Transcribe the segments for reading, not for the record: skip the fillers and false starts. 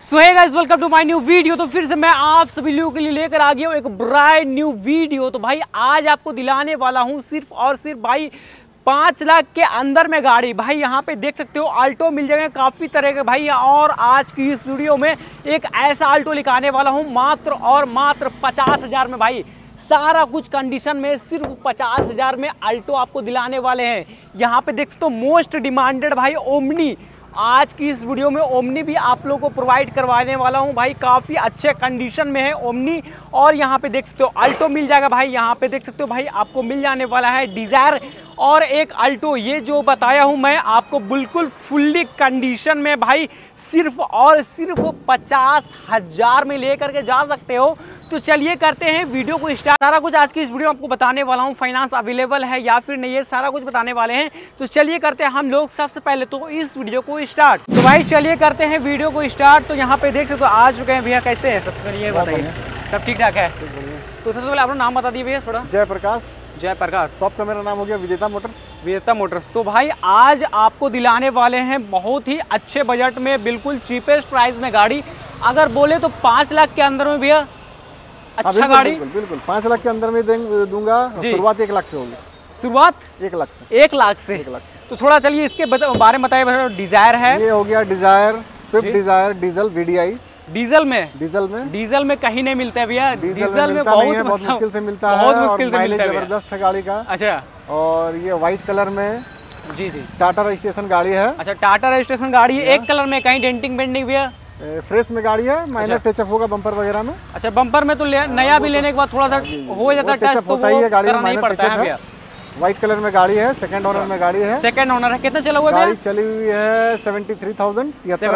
So hey guys, welcome to my new video. तो फिर से मैं आप सभी लोगों के लिए लेकर आ गया हूँ एक ब्रांड न्यू वीडियो। तो भाई आज आपको दिलाने वाला हूँ सिर्फ और सिर्फ भाई 5 लाख के अंदर में गाड़ी। भाई यहाँ पे देख सकते हो अल्टो मिल जाएगा काफ़ी तरह के भाई। और आज की इस वीडियो में एक ऐसा अल्टो लिखाने वाला हूँ मात्र और मात्र 50,000 में। भाई सारा कुछ कंडीशन में सिर्फ 50,000 में अल्टो आपको दिलाने वाले हैं। यहाँ पे देख सकते हो मोस्ट डिमांडेड भाई ओमनी। आज की इस वीडियो में ओमनी भी आप लोगों को प्रोवाइड करवाने वाला हूं भाई। काफ़ी अच्छे कंडीशन में है ओमनी। और यहाँ पे देख सकते हो अल्टो मिल जाएगा भाई। यहाँ पे देख सकते हो भाई आपको मिल जाने वाला है डिज़ायर और एक अल्टो। ये जो बताया हूं मैं आपको बिल्कुल फुल्ली कंडीशन में भाई सिर्फ और सिर्फ 50,000 में लेकर के जा सकते हो। तो चलिए करते हैं वीडियो को स्टार्ट। सारा कुछ आज की इस वीडियो में आपको बताने वाला हूँ। फाइनेंस अवेलेबल है या फिर नहीं है, सारा कुछ बताने वाले हैं। तो चलिए करते हैं हम लोग सबसे पहले तो इस वीडियो को स्टार्ट। तो भाई चलिए करते हैं वीडियो को स्टार्ट। तो यहाँ पे देख सकते हो आ चुके हैं भैया। कैसे हैं? सबसे पहले ये बताइए सब ठीक ठाक है? तो सबसे पहले अपना नाम बता दिए भैया थोड़ा। जयप्रकाश। जयप्रकाश। शॉप का मेरा नाम हो गया विजेता मोटर्स। विजेता मोटर्स। तो भाई आज आपको दिलाने वाले हैं बहुत ही अच्छे बजट में, बिल्कुल चीपेस्ट प्राइस में गाड़ी। अगर बोले तो 5 लाख के अंदर में भैया अच्छा गाड़ी। बिल्कुल 5 लाख के अंदर में दूंगा। शुरुआत 1 लाख से होगी। शुरुआत 1 लाख से। 1 लाख से। 1 लाख से। तो थोड़ा चलिए इसके बारे में बताइए। डिजायर है, ये हो गया Dzire, Swift Dzire diesel VDI. Diesel में डीजल में कहीं नहीं मिलता है भैया। डीजल में बहुत मुश्किल से मिलता है। बहुत मुश्किल से मिलता है। जबरदस्त है गाड़ी का। अच्छा। और ये व्हाइट कलर में जी टाटा रजिस्ट्रेशन गाड़ी है। अच्छा, टाटा रजिस्ट्रेशन गाड़ी है। एक कलर में, कहीं डेंटिंग पेंटिंग भैया फ्रेश में गाड़ी है। माइनर टचअप होगा बम्पर वगैरह में। अच्छा, बम्पर में तो नया भी लेने के बाद थोड़ा सा हो जाता है टच, तो वो करना ही पड़ता है भैया। व्हाइट कलर में गाड़ी है, सेकंड ओनर में गाड़ी है। सेकंड ओनर है। कितना चला हुआ है? गाड़ी चली हुई है 73,000।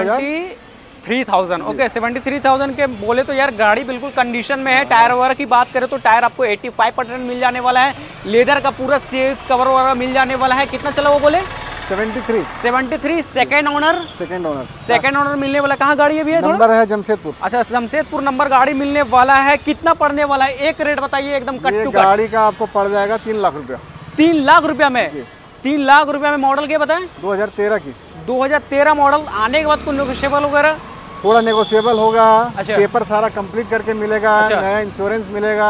73,000। ओके, 73,000 के बोले तो यार गाड़ी बिल्कुल कंडीशन में है। टायर वगैरह की बात करें तो टायर आपको 85% मिल जाने वाला है। लेदर का पूरा सीट कवर वगैरह मिल जाने वाला है। कितना चला वो बोले? 73। सेकंड ओनर मिलने वाला। कहाँ गाड़ी है भैया? नंबर है जमशेदपुर। अच्छा, जमशेदपुर नंबर गाड़ी मिलने वाला है। कितना पड़ने वाला है? एक रेट बताइए एकदम कट टू कट। गाड़ी का आपको पड़ जाएगा 3 लाख रुपया। 3 लाख रुपया में? 3 लाख रुपया में। मॉडल क्या बताएं? 2013 की। 2013 मॉडल। आने के बाद कोई नेगोशिएबल वगैरह? थोड़ा नेगोशिएबल होगा। अच्छा। पेपर सारा कंप्लीट करके मिलेगा। अच्छा। नया इंश्योरेंस मिलेगा।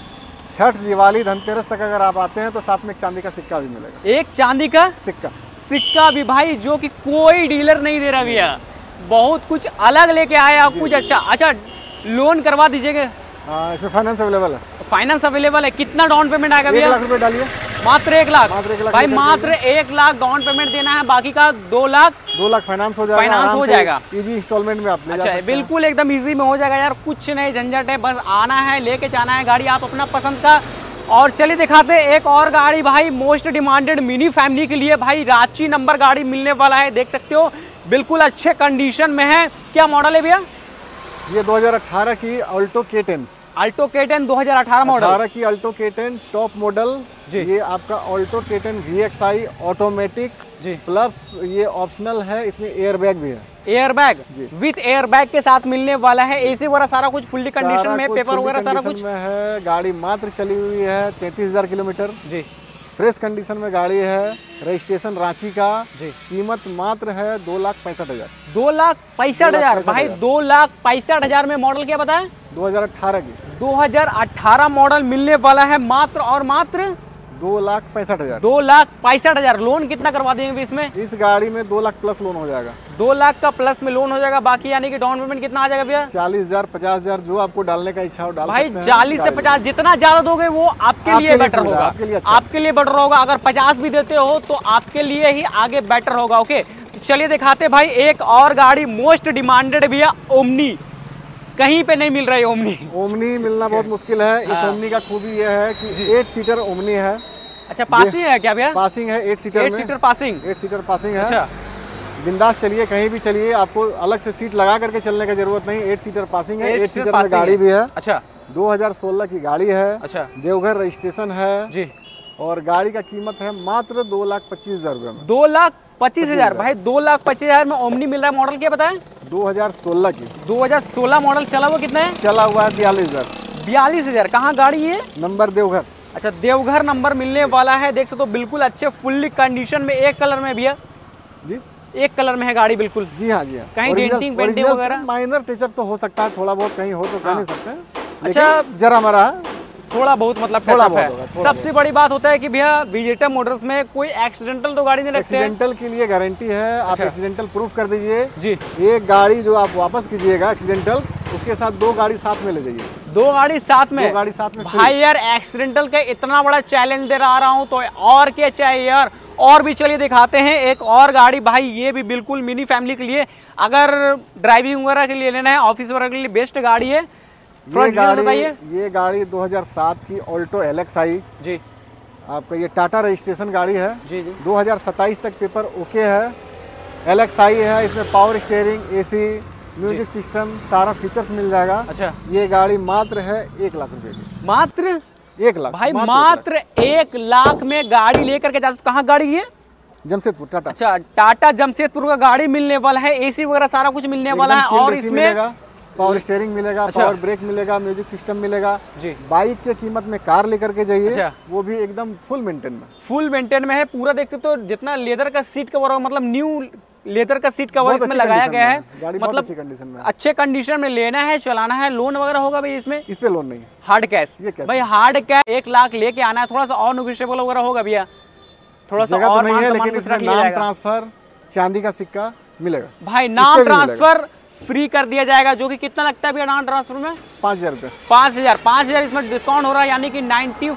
छठ, दिवाली, धनतेरस तक अगर आप आते हैं तो साथ में एक चांदी का सिक्का भी मिलेगा। एक चांदी का सिक्का भी भाई, जो कि कोई डीलर नहीं दे रहा भैया। बहुत कुछ अलग लेके आए आप कुछ। अच्छा, लोन करवा दीजिएगा? हाँ, इसमें फाइनेंस अवेलेबल है। फाइनेंस अवेलेबल है। कितना डाउन पेमेंट आएगा भैया? 1 लाख रुपए डालिए। मात्र 1 लाख भाई, मात्र 1 लाख डाउन पेमेंट देना है। बाकी का 2 लाख फाइनेंस हो जाएगा। इजी इंस्टॉलमेंट में आप ले जा सकते हैं। बिल्कुल एकदम इजी में हो जाएगा यार। कुछ नहीं झंझट है, बस आना है, लेके जाना है गाड़ी आप अपना पसंद का। और चलिए दिखाते हैं एक और गाड़ी भाई, मोस्ट डिमांडेड मिनी फैमिली के लिए भाई। रांची नंबर गाड़ी मिलने वाला है। देख सकते हो बिल्कुल अच्छे कंडीशन में है। क्या मॉडल है भैया? ये 2018 की Alto K10। Alto K10 2018 model. 18 की अल्टो K10 टॉप मॉडल जी। ये आपका अल्टो K10 VXI ऑटोमेटिक जी, प्लस ये ऑप्शनल है। इसमें एयर बैग भी है। Air bag with air bag के साथ मिलने वाला है। एसी वगैरह सारा कुछ फुल्ली कंडीशन में, पेपर वगैरह सारा कुछ में है। गाड़ी मात्र चली हुई है 33,000 किलोमीटर जी। फ्रेश कंडीशन में गाड़ी है। रजिस्ट्रेशन रांची का जी। कीमत मात्र है 2,65,000। 2,65,000 भाई। 2,65,000 में। मॉडल क्या बताएं? 2018 की। 2018 मॉडल मिलने वाला है मात्र और मात्र 2,65,000। 2,65,000। लोन कितना करवा देंगे इसमें? इस गाड़ी में 2 लाख प्लस लोन हो जाएगा। 2 लाख का प्लस में लोन हो जाएगा। बाकी यानी कि डाउन पेमेंट कितना आ जाएगा भैया? 40,000 50,000 जो आपको डालने का इच्छा हो डाल भाई। 40 से 50 जितना ज्यादा दोगे वो आपके लिए बेटर होगा। आपके लिए बेटर होगा। अगर 50 भी देते हो तो आपके लिए ही आगे बेटर होगा। ओके, तो चलिए दिखाते भाई एक और गाड़ी मोस्ट डिमांडेड भैया, ओमनी। कहीं पे नहीं मिल रही ओमनी मिलना बहुत मुश्किल है। इस ओमनी का खूबी यह है कि 8 सीटर ओमनी है। अच्छा, पासिंग है क्या भैया? पासिंग है 8 seater. 8 seater passing. 8 seater passing है। अच्छा। बिंदास चलिए, कहीं भी चलिए, आपको अलग से सीट लगा करके चलने की जरूरत नहीं। 8 सीटर पासिंग है। 8 सीटर में गाड़ी भी है। अच्छा। 2016 की गाड़ी है। अच्छा। देवघर रजिस्ट्रेशन है जी। और गाड़ी का कीमत है मात्र 2,25,000 रुपए में। 2,25,000 भाई। 2,25,000 में ओमनी मिल रहा है। मॉडल क्या बताएं? 2016 की। 2016 मॉडल। चला हुआ कितना है? चला हुआ है 42,000। 42,000। कहाँ गाड़ी है? नंबर देवघर। अच्छा, देवघर नंबर मिलने वाला है। देख सकते हो बिल्कुल अच्छे फुल्ली कंडीशन में। एक कलर में भैया जी। एक कलर में है गाड़ी बिल्कुल। जी हाँ, जी हाँ। कहीं डेंटिंग पेंटिंग वगैरह माइनर टचअप तो हो सकता है, थोड़ा बहुत कहीं हो तो कह नहीं सकते, अच्छा जरा मरा थोड़ा बहुत मतलब थोड़ा टचअप बहुत है। होगा, सबसे बड़ी बात होता है कि भैया विजेटा मोटर्स में कोई एक्सीडेंटल तो गाड़ी नहीं रखते हैं। एक्सीडेंटल के लिए गारंटी है, आप एक्सीडेंटल प्रूफ कर दीजिए जी। एक गाड़ी जो आप वापस कीजिएगा एक्सीडेंटल, उसके साथ 2 गाड़ी साथ में ले जाइए। 2 गाड़ी साथ में? 2 गाड़ी साथ में भाई यार एक्सीडेंटल का इतना बड़ा चैलेंज दे रहा हूँ तो और क्या चाहिए यार। और भी चलिए दिखाते हैं एक और गाड़ी भाई, ये भी बिल्कुल मिनी फैमिली के लिए, अगर ड्राइविंग वगैरह के लिए लेना है, ऑफिस वगैरह के लिए बेस्ट गाड़ी है। ये गाड़ी 2007 की ऑल्टो LXi जी, आपका ये टाटा रजिस्ट्रेशन गाड़ी है जी जी। 2027 तक पेपर ओके है। LXi है, इसमें power steering, AC, music system, सारा फीचर्स मिल जाएगा। अच्छा, ये गाड़ी मात्र है 1 लाख रुपए की। मात्र 1 लाख भाई, मात्र 1 लाख में गाड़ी लेकर के जा सकते। कहाँ गाड़ी है? जमशेदपुर, टाटा। अच्छा, टाटा जमशेदपुर का गाड़ी मिलने वाला है, AC वगैरह सारा कुछ मिलने वाला है, और इसमें पावर स्टीयरिंग मिलेगा, पावर ब्रेक मिलेगा, म्यूजिक सिस्टम मिलेगा जी। बाइक के कीमत में कार लेकर के जाइए। अच्छा। वो भी एकदम फुल मेंटेन में, फुल मेंटेन में है पूरा। देखते तो जितना लेदर का सीट कवर, मतलब न्यू लेदर का सीट कवर इसमें लगाया गया है, मतलब अच्छे कंडीशन में, अच्छे कंडीशन में लेना है, चलाना है। लोन वगैरह होगा भाई इसमें? इस पे लोन नहीं है, हार्ड कैश भाई, हार्ड कैश 1 लाख लेके आना है। थोड़ा सा और नेगोशिएबल वगैरह होगा भैया, थोड़ा सा और नहीं है, लेकिन इसमें नाम ट्रांसफर, चांदी का सिक्का मिलेगा भाई। नाम ट्रांसफर फ्री कर दिया जाएगा, जो कि कितना लगता है भैया नाम ट्रांसफर में? 5000 रुपये। 5000 इसमें डिस्काउंट हो रहा है, यानी कि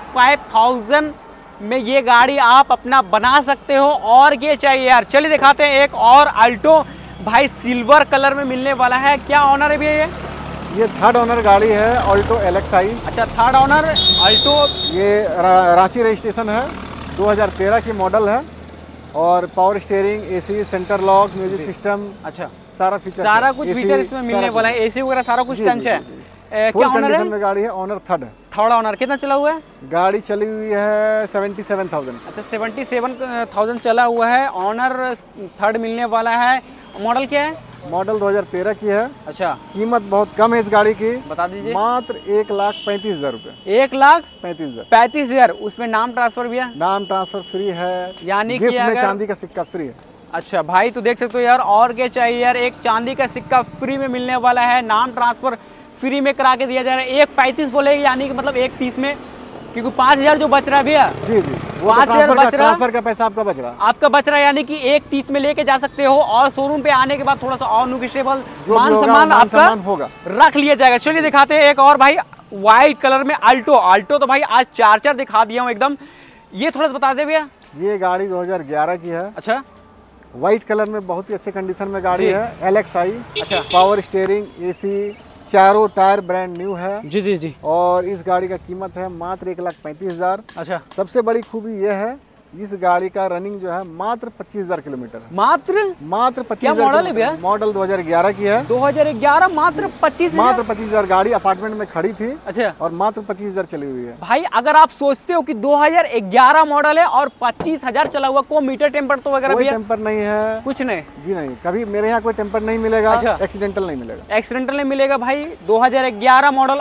95,000 में ये गाड़ी आप अपना बना सकते हो। और ये चाहिए यार। चलिए दिखाते हैं एक और अल्टो भाई, सिल्वर कलर में मिलने वाला है। क्या ऑनर है भैया ये 3rd ऑनर गाड़ी है, ऑल्टो LXi। अच्छा, 3rd ऑनर अल्टो। ये रांची रजिस्ट्रेशन है, 2013 की मॉडल है, और power steering, AC, centre lock, music system, अच्छा सारा फीचर, सारा कुछ फीचर इसमें मिलने वाला है। AC वगैरह सारा कुछ टंच है। क्या ऑनर है? गाड़ी है ऑनर 3rd है। 3rd honour. कितना चला हुआ है? गाड़ी चली हुई है 77,000। अच्छा, 77,000 चला हुआ है। ऑनर 3rd मिलने वाला है। मॉडल क्या है? मॉडल 2013 की है। अच्छा, कीमत बहुत कम है इस गाड़ी की, बता दीजिए। मात्र 1,35,000 रुपए। 1,35,000। उसमें नाम ट्रांसफर भी है? नाम ट्रांसफर फ्री है, यानी गिफ्ट में चांदी का सिक्का फ्री है। अच्छा भाई, तो देख सकते हो यार, और क्या चाहिए यार। एक चांदी का सिक्का फ्री में मिलने वाला है, नाम ट्रांसफर फ्री में करा के दिया जा रहा है। 1,35 बोलेगी, यानी कि मतलब 1,30 में, क्योंकि 5,000 जो बच रहा है भैया। जी जी, 5,000 बच रहा, ट्रांसफर का पैसा आपका बच रहा, यानी कि 1,30 में लेके जा सकते हो। और शोरूम पे आने के बाद थोड़ा सा और नेगोशिएबल मान सम्मान आपका होगा, रख लिया जाएगा। चलिए दिखाते हैं एक और भाई, व्हाइट कलर में अल्टो तो भाई आज 4 दिखा दिया हूँ एकदम। ये थोड़ा सा बता दे भैया। ये गाड़ी 2011 की है। अच्छा, व्हाइट कलर में बहुत ही अच्छे कंडीशन में गाड़ी है, LXi। अच्छा, पावर स्टीयरिंग, AC, चारों टायर ब्रांड न्यू है। जी जी जी। और इस गाड़ी का कीमत है मात्र 1,35,000। अच्छा, सबसे बड़ी खूबी यह है, इस गाड़ी का रनिंग जो है मात्र 25,000 किलोमीटर। मात्र 25,000। मॉडल है भैया? मॉडल 2011 की है। 2011, मात्र 25,000 गाड़ी अपार्टमेंट में खड़ी थी। अच्छा, और मात्र 25,000 चली हुई है। भाई अगर आप सोचते हो कि 2011 मॉडल है और 25,000 चला हुआ, को मीटर टेम्पर तो वगैरह कोई टेम्पर नहीं है, कुछ नहीं जी नहीं, कभी मेरे यहाँ कोई टेम्पर नहीं मिलेगा। अच्छा, एक्सीडेंटल नहीं मिलेगा। एक्सीडेंटल नहीं मिलेगा भाई। 2011 मॉडल,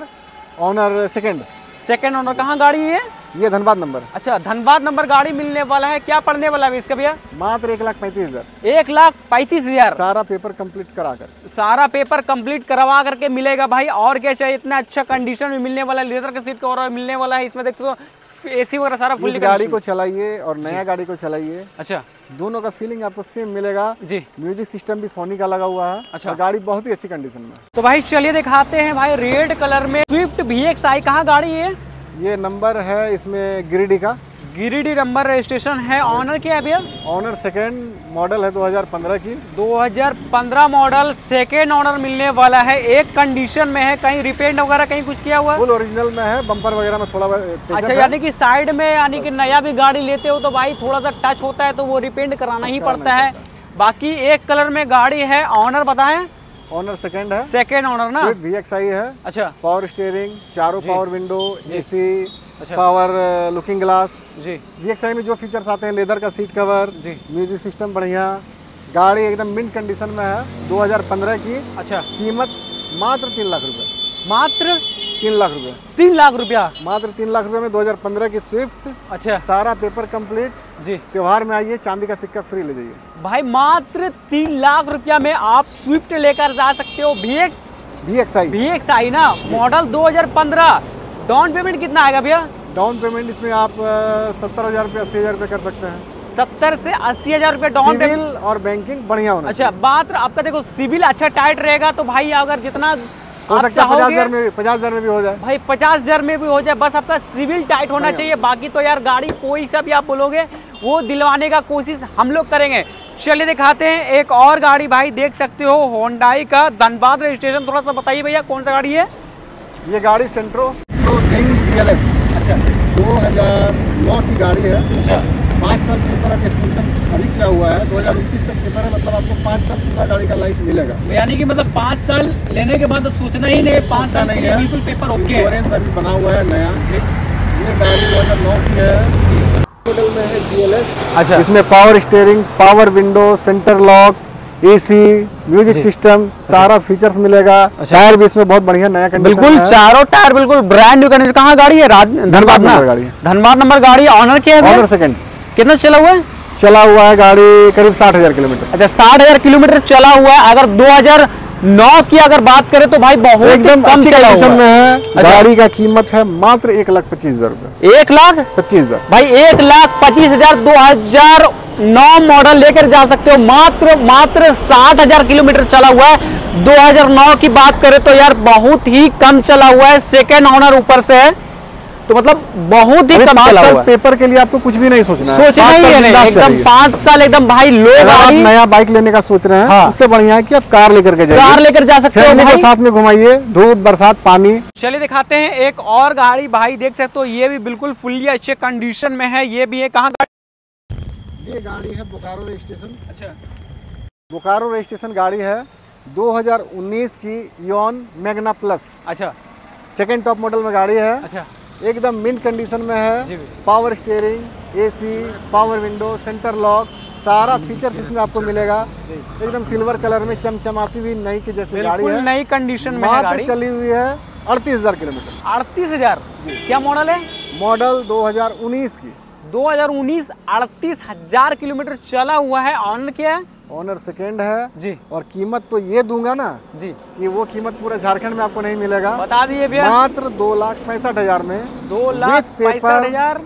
ऑनर सेकंड ऑनर। कहाँ गाड़ी है ये? धनबाद नंबर। अच्छा, धनबाद नंबर गाड़ी मिलने वाला है। क्या पड़ने वाला है इसका भैया? मात्र 1,35,000। 1,35,000। सारा पेपर कंप्लीट कराकर, सारा पेपर कंप्लीट करवा करके मिलेगा भाई। और क्या चाहिए? इतना अच्छा कंडीशन में मिलने वाला है, लेदर का सीट कवर मिलने वाला है। इसमें देखते हो AC वगैरह सारा फुल। गाड़ी को चलाइए और नया गाड़ी को चलाइए। अच्छा, दोनों का फीलिंग आपको सेम मिलेगा जी। म्यूजिक सिस्टम भी सोनी का लगा हुआ है। अच्छा, और गाड़ी बहुत ही अच्छी कंडीशन में। तो भाई चलिए दिखाते हैं भाई, रेड कलर में स्विफ्ट VXi। कहाँ गाड़ी है? ये नंबर है इसमें गिरिडीह का, गिरिडीह नंबर रजिस्ट्रेशन है। ऑनर क्या है भैया? ऑनर सेकंड मॉडल है, 2015 की। 2015 मॉडल, सेकंड ऑनर मिलने वाला है। एक कंडीशन में है, कहीं रिपेंट वगैरह कहीं कुछ किया हुआ? फुल ओरिजिनल में है, बम्पर वगैरह में थोड़ा। अच्छा, यानी कि साइड में, यानी कि नया भी गाड़ी लेते हो तो भाई थोड़ा सा टच होता है तो वो रिपेंट कराना ही पड़ता है। बाकी एक कलर में गाड़ी है। ऑनर बताएं? ऑनर सेकंड है, सेकंड ऑनर ना। VXi है। अच्छा, पावर स्टीयरिंग, चारों power window, AC, power looking glass जी। VXi में जो फीचर्स आते हैं, लेदर का सीट कवर जी, म्यूजिक सिस्टम बढ़िया। गाड़ी एकदम मिंट कंडीशन में है, 2015 की। अच्छा, कीमत मात्र 3 लाख रुपए। मात्र 3 लाख रुपए। 3 लाख रुपया, मात्र 3 लाख रुपए में 2015 की स्विफ्ट। अच्छा, सारा पेपर कंप्लीट जी। त्योहार में आइए, चांदी का सिक्का फ्री ले जाइए भाई। मात्र 3 लाख रुपया में आप स्विफ्ट लेकर जा सकते हो। VXI ना, मॉडल 2015। डाउन पेमेंट कितना आएगा भैया? डाउन पेमेंट इसमें आप 70,000 रुपये 80,000 रुपये कर सकते हैं। 70 से 80,000 रुपये डाउन पेमेंट और बैंकिंग बढ़िया होना। अच्छा, बात आपका देखो सिविल अच्छा टाइट रहेगा तो भाई अगर जितना हो सकता है 50,000 में भी हो जाए भाई, 50,000 में भी हो जाए, बस आपका सिविल टाइट होना चाहिए। बाकी तो यार गाड़ी कोई सा भी आप बोलोगे वो दिलवाने का कोशिश हम लोग करेंगे। चलिए दिखाते हैं एक और गाड़ी भाई, देख सकते हो होंडाई का धनबाद रजिस्ट्रेशन। थोड़ा सा बताइए भैया कौन सा गाड़ी है? ये गाड़ी सेंट्रो GLS। अच्छा, 2009 की गाड़ी है। अच्छा, 5 साल पेपर का एक्सटेंशन अभी क्या हुआ है, 2021 तक पेपर है, मतलब आपको 5 साल पूरा गाड़ी का लाइफ मिलेगा। यानी कि मतलब 5 साल लेने के बाद अब सोचना ही नहीं, 5 साल नहीं है, बिल्कुल पेपर ओके। इंश्योरेंस अभी बना हुआ है नया। ये गाड़ी 2009 की है, मॉडल में है GLS। अच्छा, इसमें power steering, power window, centre lock, AC, music system, सारा फीचर्स मिलेगा। टायर भी इसमें बहुत बढ़िया नया कंडीशन बिल्कुल है। चारों टायर बिल्कुल ब्रांड न्यू कंडीशन। कहाँ गाड़ी है? धनबाद नंबर गाड़ी। धनबाद नंबर गाड़ी। ऑनर क्या है? Owner second. कितना चला हुआ है? चला हुआ है गाड़ी करीब 60,000 किलोमीटर। अच्छा, 60,000 किलोमीटर चला हुआ है। अगर 2009 की अगर बात करें तो भाई बहुत एकदम कम चला हुआ है। गाड़ी का कीमत है मात्र 1,25,000 रुपए। 1,25,000 भाई, 1,25,000 2009 मॉडल लेकर जा सकते हो। मात्र 60,000 किलोमीटर चला हुआ है। 2009 की बात करें तो यार बहुत ही कम चला हुआ है। सेकेंड ओनर ऊपर से है तो मतलब बहुत ही कम चला हुआ है। पेपर के लिए आपको कुछ भी नहीं सोचना है एकदम 5 साल एकदम भाई लो। आप नया बाइक लेने का सोच रहे हैं, हाँ। उससे बढ़िया है कि आप कार लेकर के जाइए। कार लेकर जा सकते हो भाई, साथ में घुमाइए, धूप बरसात पानी। चलिए दिखाते हैं एक और गाड़ी भाई, देख सकते हो ये भी बिल्कुल फुल्ली अच्छे कंडीशन में है। ये भी है, कहाँ गाड़ी? ये गाड़ी है बोकारो रजिस्ट्रेशन। अच्छा, बोकारो रजिस्ट्रेशन गाड़ी है 2019 की इयॉन मैग्ना प्लस। अच्छा, सेकेंड टॉप मॉडल में गाड़ी है। अच्छा, एकदम मिंट कंडीशन में है। Power steering, AC, power window, centre lock, सारा फीचर इसमें आपको मिलेगा। एकदम सिल्वर कलर में चमचमाती हुई नई की जैसी गाड़ी है। नई कंडीशन में गाड़ी चली हुई है 38,000 किलोमीटर। 38,000 क्या मॉडल है? मॉडल 2019 की। 2019 38,000 किलोमीटर चला हुआ है। ऑनर क्या है? ऑनर सेकेंड है जी। और कीमत तो ये दूंगा ना जी कि वो कीमत पूरा झारखंड में आपको नहीं मिलेगा। बता दिए भैया, मात्र 2,65,000 में। 2,65,000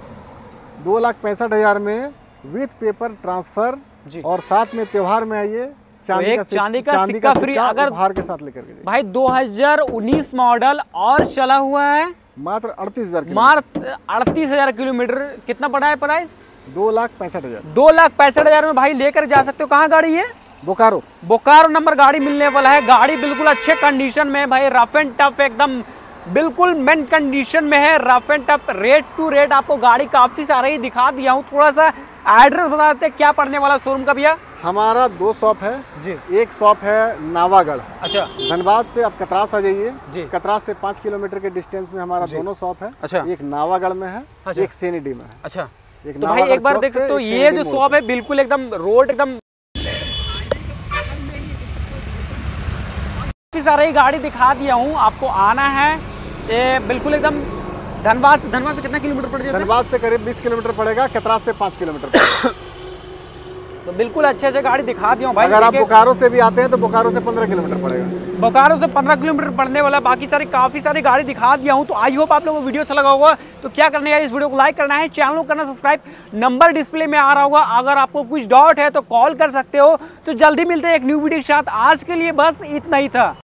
2,65,000 में विथ पेपर ट्रांसफर जी। और साथ में त्योहार में आइए, चांदी का सिक्का फ्री अगर उपहार के साथ लेकर के भाई। 2019 मॉडल और चला हुआ है। मात्र 38,000 मात्र 38,000 किलोमीटर। कितना पड़ा है प्राइस? 2,65,000। 2,65,000 में भाई लेकर जा सकते हो। कहाँ गाड़ी है? बोकारो नंबर गाड़ी मिलने वाला है। गाड़ी बिल्कुल अच्छे कंडीशन में है भाई, रफ एंड टफ एकदम बिल्कुल मेन कंडीशन में है, rough and tough. Rate to rate आपको गाड़ी काफी सारा ही दिखा दिया हूँ। थोड़ा सा एड्रेस बता देते क्या पड़ने वाला शोरूम का भैया? हमारा 2 शॉप है जी। एक शॉप है नावागढ़। अच्छा, धनबाद से आप कतरास आ जाइए जी। कतरास से 5 किलोमीटर के डिस्टेंस में हमारा दोनों शॉप है। अच्छा, एक नावागढ़ में है। अच्छा। एक सेनीडी में है। अच्छा, तो भाई एक बार देख सकते हो ये जो शॉप है बिल्कुल एकदम रोड एकदम काफी सारा ही गाड़ी दिखा दिया हूँ। आपको आना है, ये बिल्कुल एकदम धनबाद से कितना किलोमीटर पड़ जाएगा? धनबाद से करीब 20 किलोमीटर पड़ेगा, कतरास से 5 किलोमीटर। तो बिल्कुल अच्छे से गाड़ी दिखा दिया हूँ भाई। अगर आप बोकारो से भी आते हैं तो बोकारो से 15 किलोमीटर पड़ेगा। बोकारो से 15 किलोमीटर पड़ने वाला। बाकी काफी सारी गाड़ी दिखा दिया हूँ। तो आई होप आप लोगों को वीडियो अच्छा लगा होगा। तो क्या करना है, इस वीडियो को लाइक करना है, चैनल को करना सब्सक्राइब, नंबर डिस्प्ले में आ रहा होगा। अगर आपको कुछ डाउट है तो कॉल कर सकते हो। तो जल्दी मिलते हैं एक न्यू वीडियो के साथ। आज के लिए बस इतना ही था।